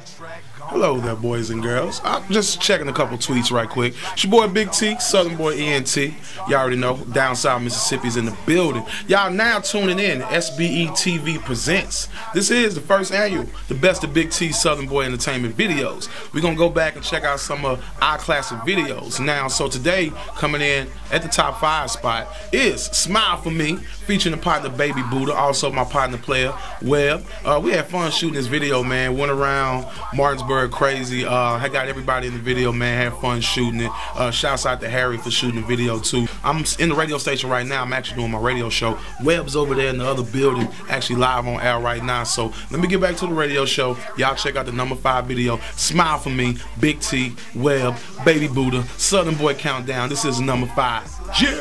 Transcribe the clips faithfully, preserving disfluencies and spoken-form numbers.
Hello there, boys and girls. I'm just checking a couple tweets right quick. It's your boy Big T, Southernboi E N T. Y'all already know, down south Mississippi's in the building. Y'all now tuning in, S B E T V presents. This is the first annual, the best of Big T Southernboi Entertainment videos. We're going to go back and check out some of our classic videos. Now, so today, coming in at the top five spot is Smile For Me, featuring the partner Baby Buddha, also my partner player, Webb. Uh, we had fun shooting this video, man. Went around Martinsburg crazy. Uh, I got everybody in the video, man. Had fun shooting it. Uh, shouts out to Harry for shooting the video, too. I'm in the radio station right now. I'm actually doing my radio show. Webb's over there in the other building, actually live on air right now. So let me get back to the radio show. Y'all check out the number five video, Smile For Me, Big T, Webb, Baby Buddha, Southernboi Countdown. This is number five. Yeah!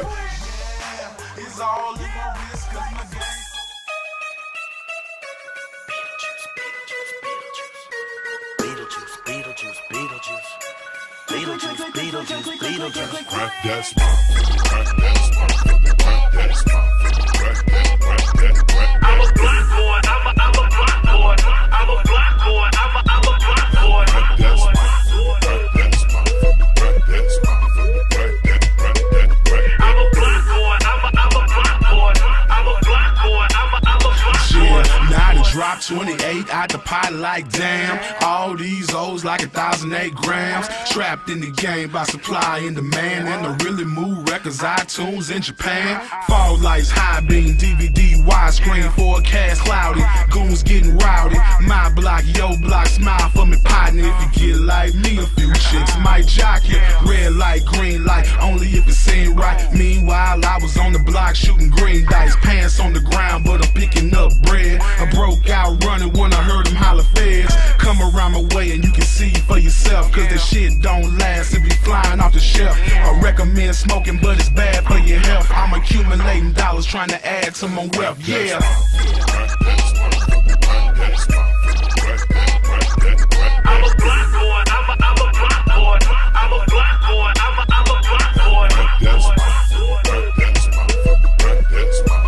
Beetlejuice, Beetlejuice, Beetlejuice. Crack that smile, crack that smile, crack that smile, crack that, crack that, crack that. I'm a black boy, I'm a, I'm a black boy, I'm a black boy, I'm a, I'm a black boy. Crack that smile, crack that smile, crack that smile, crack that, crack that, crack that. I'm a black boy, I'm a, I'm a black boy, I'm a black boy, I'm a, I'm a black boy. Yeah, now to drop twenty-eight out the pot like damn. All these O's like a thousand eight grams. Trapped in the game by supply and demand. And the really move records, iTunes in Japan. Fall lights, high beam, D V D, widescreen, forecast cloudy. Goons getting rowdy. My block, yo block, smile for me, partner. If you get like me, a few chicks might jock you. Red light, green light, only if it seemed right. Meanwhile, I was on the block shooting green dice. Pants on the ground, but I'm picking up bread. I broke out running when I heard them holler feds. Come around my way and you can see for yourself, cause that shit don't last and be flying off the shelf. I recommend smoking, but it's bad for your health. I'm accumulating dollars trying to add to my wealth, yeah. I'm a black boy, I'm a, I'm a black boy, I'm a black boy, I'm a, I'm a black boy. That's my, that's my, that's my,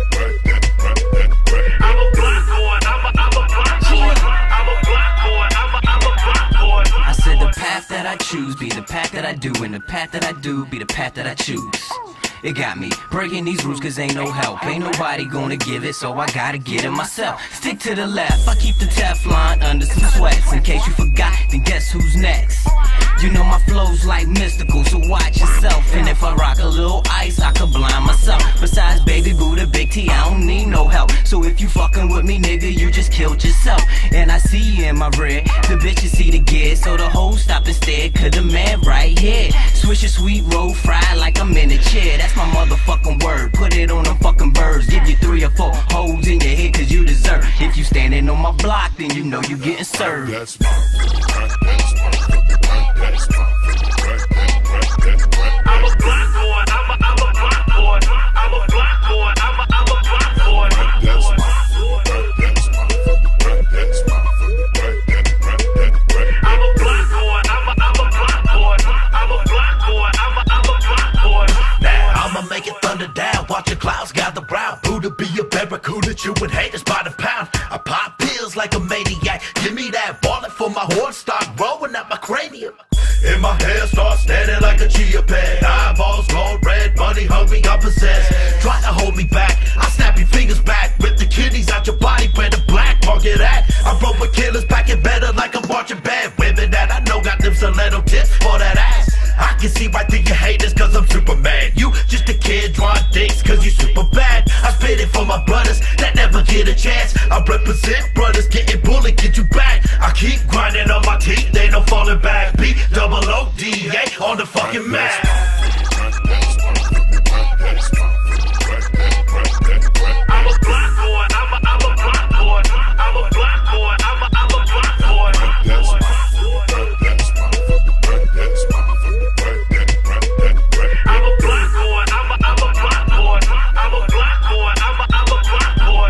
I'm a black boy, I'm a, I'm a black boy, I'm a black boy, I'm a, I'm a black boy. I said the path that I choose be the path that I do, and the path that I do be the path that I choose. It got me breaking these rules cause ain't no help. Ain't nobody gonna give it, so I gotta get it myself. Stick to the left, I keep the Teflon under some sweats. In case you forgot, then guess who's next? You know my flow's like mystical, so watch yourself. And if I rock a little ice, I could blind myself. Besides Baby Buddha, Big T, I don't need no help. So if you fucking with me, nigga, you just killed yourself. And I see you in my red, the bitches see the gear. So the hoes stop and stare, cause the man right here. Swish a sweet roll fried like I'm in a chair. That's my motherfucking word, put it on them fucking birds. Give you three or four holes in your head cause you deserve. If you standing on my block, then you know you getting served. That's my, that's my, that's my, I'm a black boy, I'm a, I'm a black boy, I'm a black boy, I'm a, I'm a black boy. That's my, that's my, that's my, I'm a black boy, I'm a, I'm a black boy, I'm a black boy, I'm a, I'm a black boy. Now I'ma make it thunder down, watch the clouds gather round. Buddha be a barracuda, chewing haters by the pound. I pop pills like a maniac, give me that wallet for my horn, start rolling at my cranium. And my hair starts standing like a chia pet. Eyeballs glowing red, money hungry, I'm possessed. Try to hold me back, I snap your fingers back. Rip the kidneys out your body, where the black market at. I broke with killers, packing better like a marching band. Women that I know got them stiletto tips for that ass. I can see right through your haters cause I'm Superman. You just a kid drawing dicks cause you super bad. I spit it for my brothers that never get a chance. I represent brothers getting bullied, get you back. I keep grinding on my teeth, they no falling back. B double O D A on the fucking map. I'm a black boy, I'm a, I'm a black boy, I'm a black boy, I'm a, I'm a black boy. That's my, that's my, that's my, I'm a black boy, I'm a, I'm a black boy, I'm a black boy, I'm a, I'm a black boy.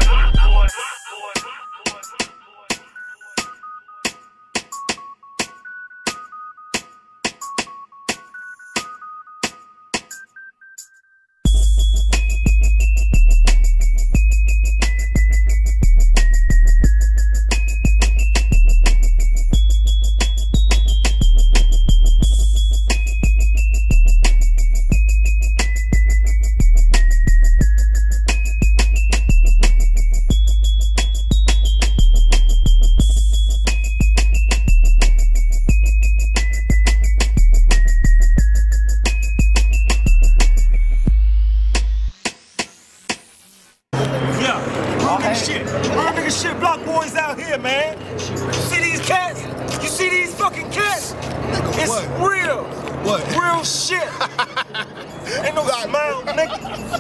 shit. Real nigga shit, block boys out here, man. You see these cats? You see these fucking cats? It's what? Real. What? Real shit. Ain't no smile, nigga.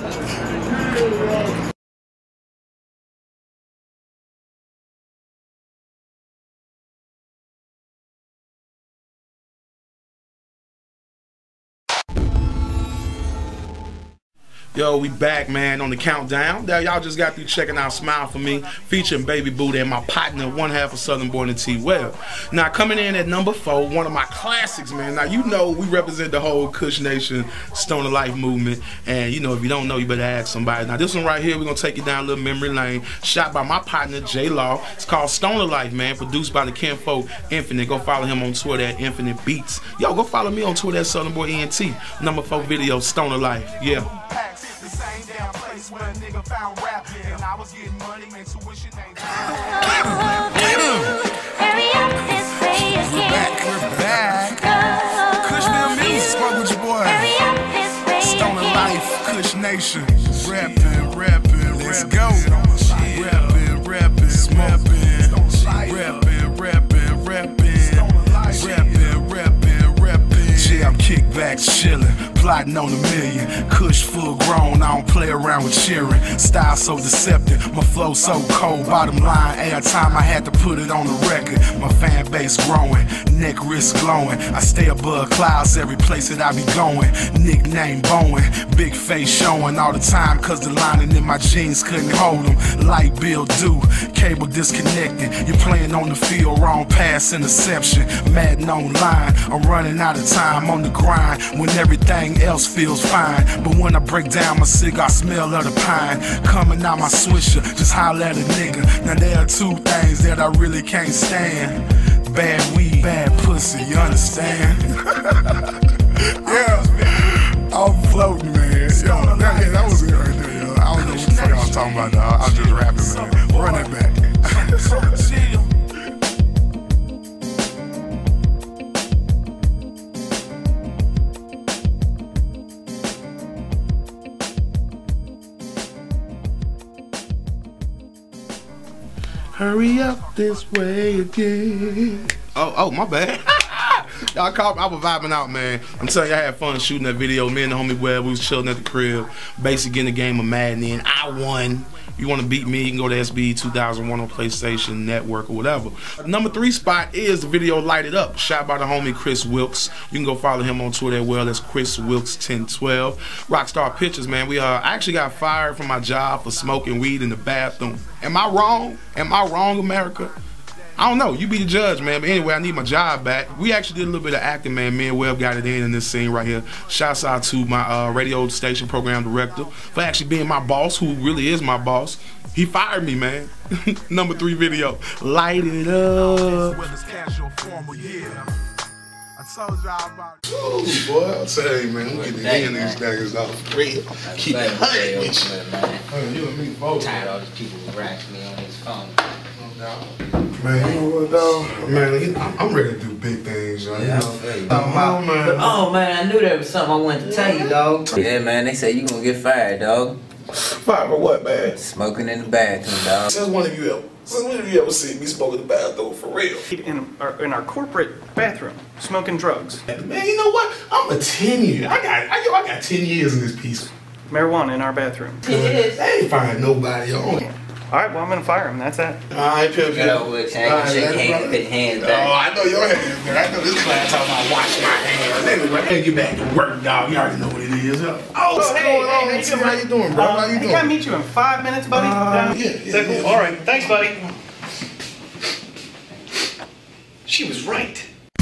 Yo, we back, man, on the countdown. Now, y'all just got through checking out Smile For Me, featuring Baby Buddha and my partner, one half of Southernboi Entertainment. Well, now coming in at number four, one of my classics, man. Now, you know we represent the whole Kush Nation Stoner Life movement, and you know if you don't know, you better ask somebody. Now, this one right here, we're gonna take you down a little memory lane. Shot by my partner, JLaw. It's called Stoner Life, man. Produced by the Kinfolk Infinite. Go follow him on Twitter at Infinite Beats. Yo, go follow me on Twitter at Southernboi E N T. Number four video, Stoner Life. Yeah. The same damn place where a nigga found rap, and I was getting money, intuition ain't. Hurry up this way again. We're back. Kushville Music, fuck with your boy. Hurry up this way Stoner again. Life, Kush Nation. Rapping, rapping, let's go. Rapping, rapping, rapping, rapping, rapping, rapping, rapping, rapping, rapping. Yeah, I'm kickback chillin'. Plotting on a million, Kush full grown, I don't play around with cheering. Style so deceptive, my flow so cold. Bottom line, every time I had to put it on the record. My fan base growing, neck wrist glowing. I stay above clouds every place that I be going. Nickname Bowen, big face showing all the time, cause the lining in my jeans couldn't hold them. Light bill due, cable disconnected. You're playing on the field, wrong pass interception. Madden online, I'm running out of time on the grind when everything else feels fine. But when I break down my cigar, smell of the pine coming out my swisher, just holler at a nigga. Now there are two things that I really can't stand: bad weed, bad pussy, you understand? Yeah, I'm floating, man. Yo, that, yeah, that was good right there, yo. I don't know what the fuck I was talking about, dog. I was just rapping, man. Run that back. Hurry up this way again. Oh, oh, my bad. Y'all caught me. I was vibing out, man. I'm telling you, I had fun shooting that video. Me and the homie Webb, we was chilling at the crib, basically getting the game of Madden in. I won. If you want to beat me, you can go to S B E two thousand one on PlayStation Network or whatever. Number three spot is the video Light It Up, shot by the homie Chris Wilkes. You can go follow him on Twitter as well. That's Chris Wilkes ten twelve. Rockstar Pictures, man. We uh, I actually got fired from my job for smoking weed in the bathroom. Am I wrong? Am I wrong, America? I don't know. You be the judge, man. But anyway, I need my job back. We actually did a little bit of acting, man. Me and Webb got it in in this scene right here. Shouts out to my uh, radio station program director for actually being my boss, who really is my boss. He fired me, man. Number three video, Light It Up. I told y'all about it. Ooh, boy, I'll tell you, man. We get the end of these daggers off for real. Keep it hunting with you. Oh, you and me both. Tired of all these people who rack me on his phone. Man, you know what, dog? Man, I'm, I'm ready to do big things, y'all. Yeah, you know? oh, Oh, man. But, oh man, I knew there was something I wanted to tell you, dog. Yeah, man, they say you gonna get fired, dog. Fired for what, man? Smoking in the bathroom, dog. Since one of you ever, since when have you ever seen me smoke in the bathroom for real? In our, in our corporate bathroom, smoking drugs. Man, you know what? I'm a ten year. I got, I, yo, I got ten years in this piece. Marijuana in our bathroom. Yes. I ain't firing nobody on it. All right, well, I'm gonna fire him. That's that. All right, Pip. Get over with, I ain't gonna shake hands, put hands Oh, back. I know your hands, man. I know this class talking about wash my hands. Anyway, I gotta get back to work, dog. You already know what it is. Oh, what's hey, going hey, on? hey, Tim, how you doing, bro? Uh, How you hey, doing? Can I meet you in five minutes, buddy? Uh, Down? yeah, yeah, Is that cool? yeah. All right, thanks, buddy. She was right.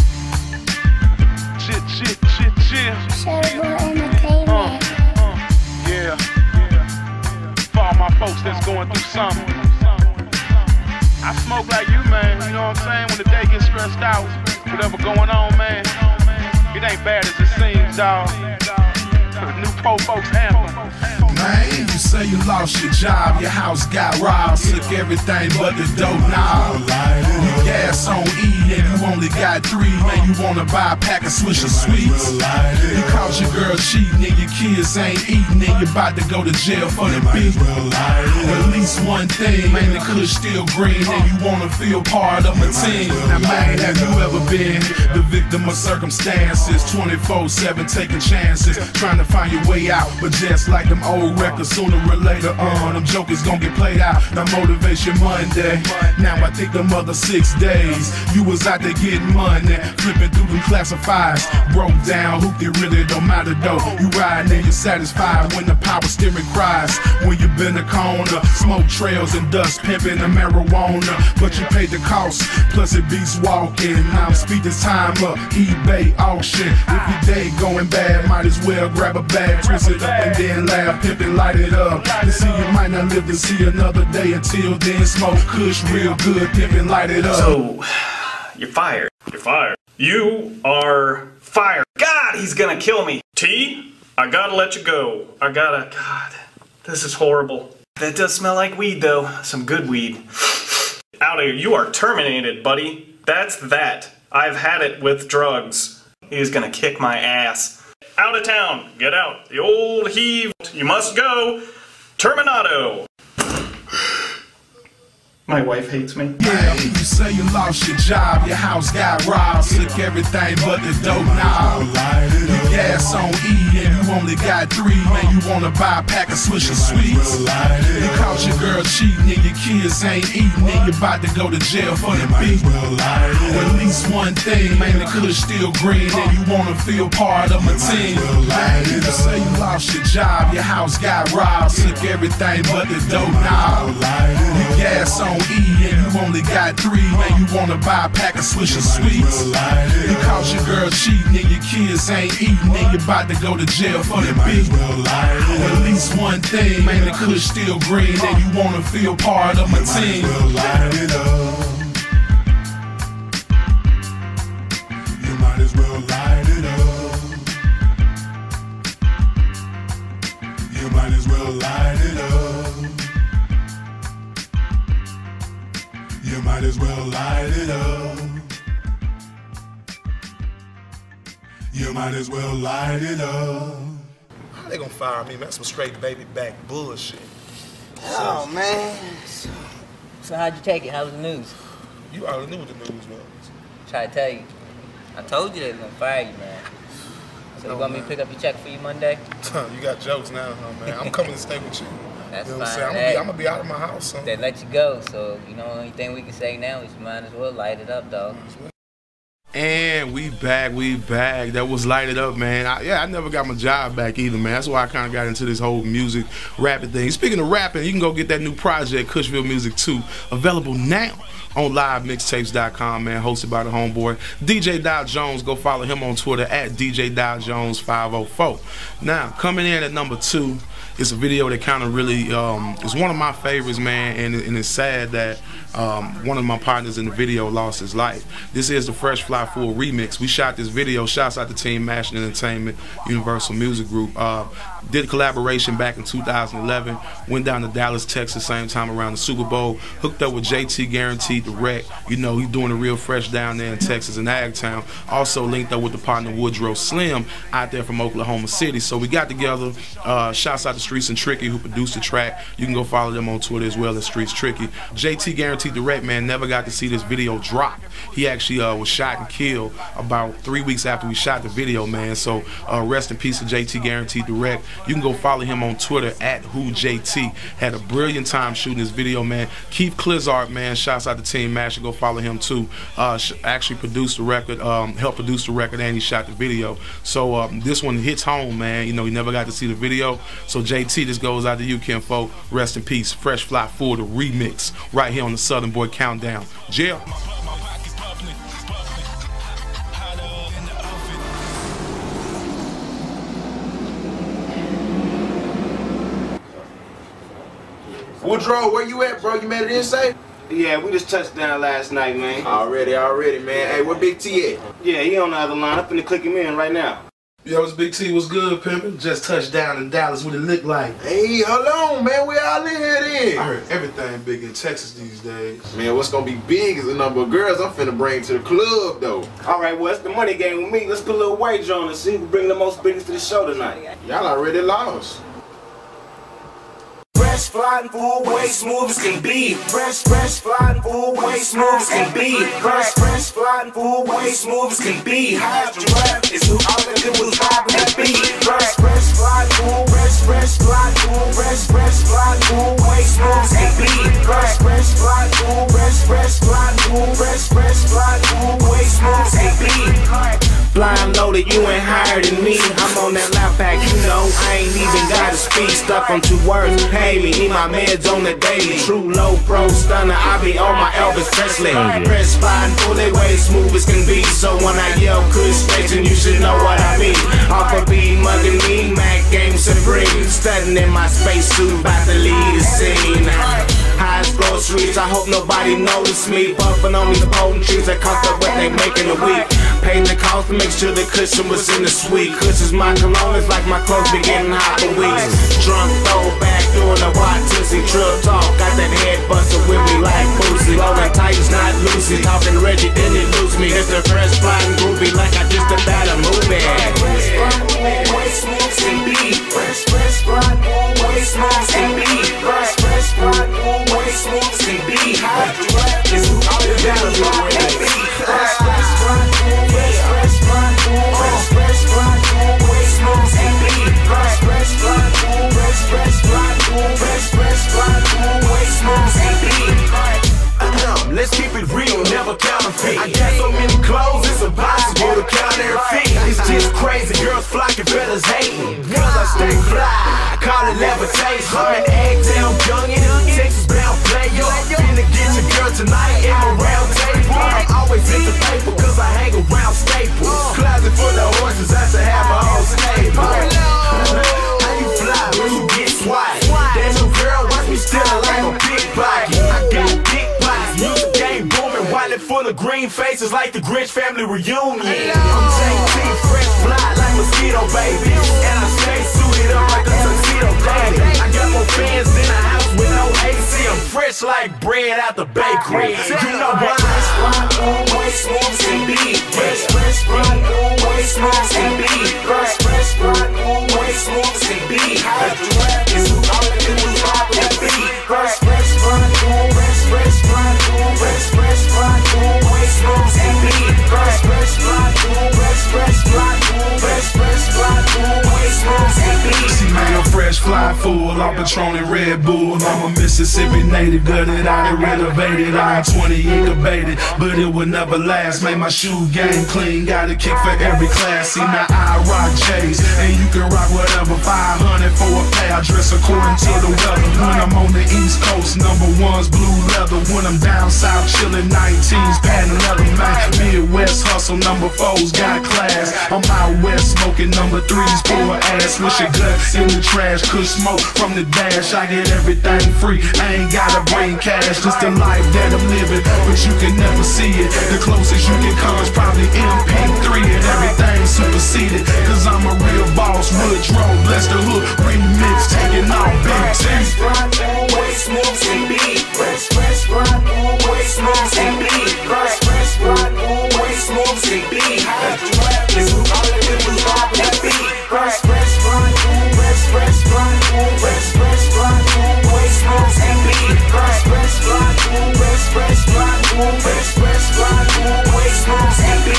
Shit, shit, shit, shit. Southernboi Entertainment. Yeah. For all my folks that's going through something. I smoke like you, man. You know what I'm saying? When the day gets stressed out, whatever going on, man, it ain't bad as it seems, dawg. New pro folks anthem. Man, you say you lost your job, your house got robbed, took everything but the dope now. Light it up. gas on E and you only got three. Man, you wanna buy a pack of Swisher Sweets. You caught your girl cheating and your kids ain't eating and you about to go to jail for the beat. At least one thing, man, the kush still green and you wanna feel part of my team. Now man, have you ever been the victim of circumstances? twenty-four seven taking chances, trying to find your way out. But just like them old records, sooner or later on, them jokers gonna get played out. Now Motivation Monday, now I think them other six days you was out there getting money, flipping through them classifieds. Broke down, hoop, it really don't matter though. You riding and you're satisfied when the power steering cries. When you been a corner, smoke trails and dust, pimping the marijuana. But you paid the cost, plus it beats walking. Now I'm speed this time up, eBay auction. If your day going bad, might as well grab a bag, twist it up and then laugh, pimp and light it up. To see you might not live to see another day. Until then, smoke kush real good, pimp and light it up. So, you're fired. You're fired. You are fired. God, he's gonna kill me. T, I gotta let you go. I gotta, God, this is horrible. That does smell like weed though. Some good weed. Out of here. You are terminated, buddy. That's that. I've had it with drugs. He's gonna kick my ass. Out of town. Get out. The old heave. You must go. Terminato. My wife hates me. Yeah, you say you lost your job, your house got robbed, took everything but the dope now. You gas on E and you only got three. Man, you wanna buy a pack of Swisher Sweets. You caught your girl cheating and your kids ain't eating and you about to go to jail for the beat. At least one thing, man, the kush still green and you wanna feel part of my team. You say you lost your job, your house got robbed, took everything but the dope now. You gas on E and you only got three. Man, you wanna buy a pack of Swisher Sweets. You caught your girl cheating and your kids ain't eating and you about to go to jail for the beat. At least one thing, man, the kush still green and you wanna feel part of my team. You might as well light it up. You might as well light it up. You might as well light it up. You might as well light it up. How they gonna fire me, man? That's some straight baby back bullshit. Oh, man. So, so how'd you take it? How was the news? You already knew what the news was. Try to tell you. I told you they was gonna fire you, man. So No, you want man. me to pick up your check for you Monday? You got jokes now, huh, man? I'm coming to stay with you. That's You know what I'm fine. saying? I'm gonna, be, I'm gonna be out of my house, son. They let you go, so you know the only thing we can say now is you might as well light it up, dog. And we back, we back. That was Light It Up, man. I, yeah, I never got my job back either, man. That's why I kind of got into this whole music, rapping thing. Speaking of rapping, you can go get that new project, Cushville Music two, available now on live mixtapes dot com, man, hosted by the homeboy D J Dow Jones. Go follow him on Twitter at D J Dow Jones five oh four. Now, coming in at number two, it's a video that kind of really um, is one of my favorites, man, and, and it's sad that um, one of my partners in the video lost his life. This is the Fresh Fly Full remix. We shot this video. Shouts out to Team Mashing Entertainment, Universal Music Group. Uh, did a collaboration back in two thousand eleven. Went down to Dallas, Texas, same time around the Super Bowl. Hooked up with J T Guaranteed Direct. You know, he's doing it real fresh down there in Texas and Agtown. Also linked up with the partner Woodrow Slim out there from Oklahoma City. So we got together. Uh, shouts out to Streets and Tricky who produced the track. You can go follow them on Twitter as well as Streets Tricky. J T Guaranteed Direct, man, never got to see this video drop. He actually uh, was shot and killed about three weeks after we shot the video, man. So uh, rest in peace to J T Guaranteed Direct. You can go follow him on Twitter at Who J T. Had a brilliant time shooting this video, man. Keith Clizart, man, shouts out to Team Mash. Go follow him too. Uh, actually produced the record, um, helped produce the record, and he shot the video. So um, this one hits home, man. You know, he never got to see the video. So J T, this goes out to you, kinfolk. Rest in peace. Fresh Fly Full, the remix, right here on the Southern Boy Countdown. Jill. Woodrow, where you at, bro? You made it in safe? Yeah, we just touched down last night, man. Already, already, man. Hey, where Big T at? Yeah, he on the other line. I'm finna click him in right now. Yo, it's Big T. What's good, pimpin'? Just touched down in Dallas. What it look like? Hey, hold on, man. We all in here then. I heard everything big in Texas these days. Man, what's gonna be big is the number of girls I'm finna bring to the club, though. All right, well, it's the money game with me. Let's put a little wager on and see who bring the most business to the show tonight. Y'all already lost. Fresh, fly, full, way smooth as can be. Fresh, fresh, fly, full, way smooth as can be. Fresh, fresh, fly, full, way smooth as can be. High as giraffe is who all I do is high as can be. Fresh, fresh, fly, full, fresh, fresh, fly, full, fresh, fresh, fly, full, way smooth as can be. Fresh, fresh, fly, full, fresh, fresh, fly, full, fresh, fresh, fly, full, way smooth as can be. Blind loaded, you ain't higher than me. I'm on that loud pack, you know. I ain't even gotta speak. Stuck on two words, pay me. Need my meds on the daily. True low pro stunner, I be on my Elvis Presley. Press fine, pull it way smooth as can be. So when I yell Chris Station, you should know what I mean. Off a beat, mugging me, Mac game supreme. Studying in my spacesuit, about to lead the scene. High as groceries, I hope nobody notice me. Puffing on these potent trees that cost up what they make in a week. Paid the cost to make sure the cushion was in the suite. Cushions my cologne, it's like my clothes be getting hot for weeks. Drunk throwback, doing a white tussie. Trill talk, got that head busted with me like Boosie. Rolling Titans, not Lucy. Talking Reggie, then it lose me. It's the fresh flying groovy like I just about a movie. Fresh flying, way smooth can be. Fresh, fresh flying, way smooth can be. Fresh, fresh flying, way smooth can be. High draft is who all the battles are can be. Fresh, fresh flying, fresh, fresh flying, fresh, fresh flying, way smooth can be. Fresh, fresh flying, fresh, fresh flying, fresh, fresh flying, way smooth can be. Let's keep it real, never counterfeit. I got so many clothes, it's impossible to count every feet. It's just crazy, girls flocking, fellas hating. Cause I stay fly, I call it levitation. I'm an egg-town youngin', Texas bound player. Finna get your girl tonight in my round table. I'm always in the paper cause I hang around Staples. Closet full of horses, I should have my own stable. How you fly when you get swatted? That's your girl, watch me steal like a pickpocket. I got big pockets, music game booming, wallet full of green faces like the Grinch family reunion. I'm J T, fresh fly like mosquito baby, and I stay suited up like a tuxedo baby. I got more fans than a house with no A C. I'm fresh like bread out the bakery. You know what? Fresh fly, way smooth can be. Fresh, fresh fly, way smooth can be. Fresh, fresh fly, way smooth can be. High draft is who all the dudes are can be. Fresh, fresh fly, fresh, fresh fly, fresh, fresh fly, way smooth can be. Fresh, fresh fly, fresh, fresh fly, fresh, fresh fly, way smooth can be. See me a fresh fly full, I'm Patron and Red Bull. I'm a Mississippi native, gutted out and renovated. I'm twenty incubated, but it would never last. Made my shoe game clean, got a kick for every class. See now I rock J's, and you can rock whatever. Five hundred for a pair, I dress according to the weather. When I'm on the East Coast, number one's blue leather. When I'm down south, chillin' nineteens, patent leather, man. Midwest hustle, number fours got class. I'm out west smoking number threes, pour ass. Wish your gut in the trash, could smoke from the dash. I get everything free, I ain't gotta bring cash. Just the life that I'm living, but you can never see it. The closest you can come is probably M P three, and everything superseded. Cause I'm a real boss, Woodrow, bless the hood, remix, taking off Big T. Fresh fly, way smooth can be. Fresh, fresh fly, way smooth can be. Fresh, fresh fly, way smooth can be. High draft is who all the dudes are can be. Fresh, fresh fly, fresh, fresh fly, fresh, fresh fly, way smooth can be. Fresh, fresh fly, fresh, fresh fly, fresh, fresh fly, way smooth can be.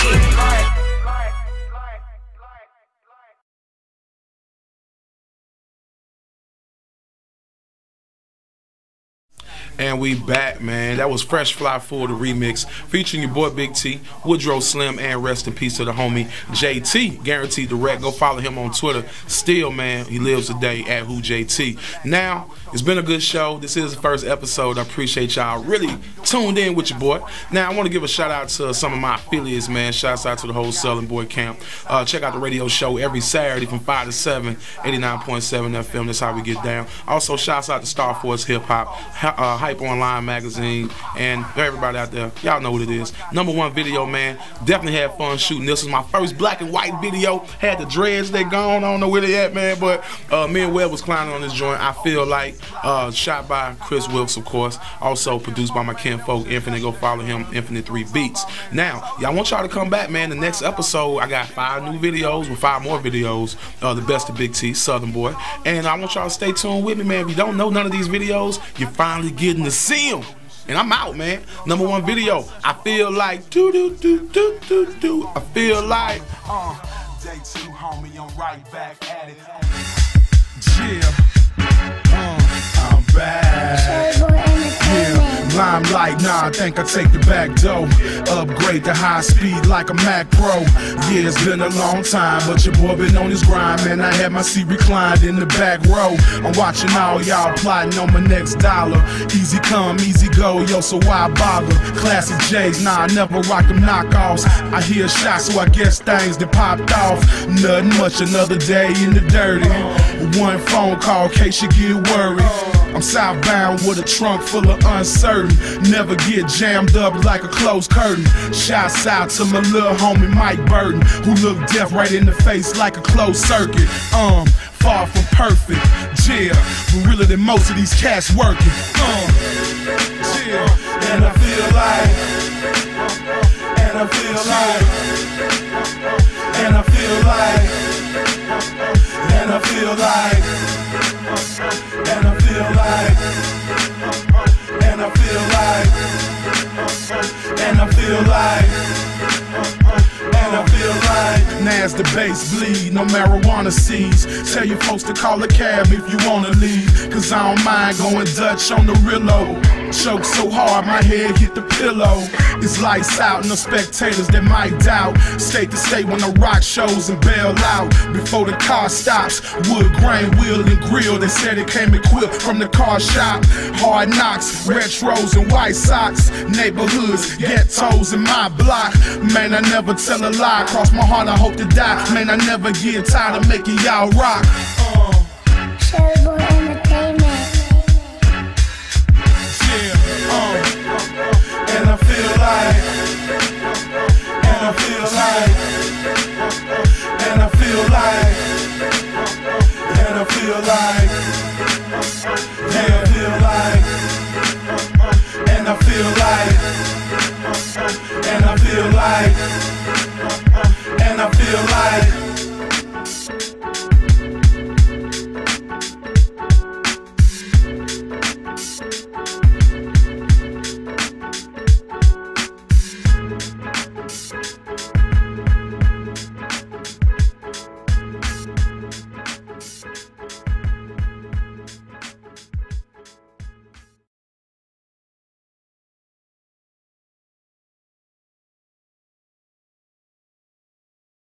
And we back, man. That was Fresh Fly Full, the remix, featuring your boy Big T, Woodrow Slim, and rest in peace to the homie J T. Guaranteed Direct. Go follow him on Twitter. Still, man, he lives today at Who J T. Now, it's been a good show. This is the first episode. I appreciate y'all really tuned in with your boy. Now, I want to give a shout out to some of my affiliates, man. Shouts out to the whole Southernboi camp. Uh, check out the radio show every Saturday from five to seven, eighty-nine point seven F M. That's how we get down. Also, shouts out to Star Force Hip Hop, uh, Hype Online Magazine, and everybody out there. Y'all know what it is. Number one video, man. Definitely had fun shooting. This was my first black and white video. Had the dreads, they gone. I don't know where they at, man, but uh, me and Webb was clowning on this joint. I Feel Like, uh, shot by Chris Wilkes, of course. Also produced by my kinfolk, Infinite. Go follow him, Infinite three Beats. Now, y'all want y'all to come back, man. The next episode, I got five new videos with five more videos. Uh, the best of Big T, Southernboi. And I want y'all to stay tuned with me, man. If you don't know none of these videos, you're finally getting to see them. And I'm out, man. Number one video, I feel like do do do do do do. I feel like uh, day two, homie, I'm right back at it. Yeah, uh, I'm back. Yeah. Limelight, nah, I think I take the back door. Upgrade to high speed like a Mac Pro. Yeah, it's been a long time, but your boy been on his grind, man. I had my seat reclined in the back row. I'm watching all y'all plotting on my next dollar. Easy come, easy go, yo, so why bother? Classic J's, nah, I never rock them knockoffs. I hear shots, so I guess things that popped off. Nothing much, another day in the dirty. One phone call, case you get worried. I'm southbound with a trunk full of uncertain. Never get jammed up like a closed curtain. Shouts out to my little homie Mike Burton, who looked death right in the face like a closed circuit. Um, far from perfect, yeah, but realer than most of these cats working. Um, yeah, and I feel like, and I feel like, and I feel like, and I feel like, and I feel like, and I feel like, and I feel like, and I feel like. Now as the bass bleed, no marijuana seeds. Tell your folks to call a cab if you wanna leave, cause I don't mind going Dutch on the Rillo. Choke so hard my head hit the pillow. It's lights out, no spectators that might doubt. State to state when I rock shows and bail out. Before the car stops, wood grain, wheel and grill. They said it came equipped from the car shop. Hard knocks, retros and white socks. Neighborhoods, ghettos in my block. Man, I never tell a lie. Cross my heart, I hope to die. Man, I never get tired of making y'all rock. Uh. JLaw Entertainment. And I feel like, and I feel like, and I feel like, and I feel like, and I feel like, and I feel like, and I feel like, and I feel like.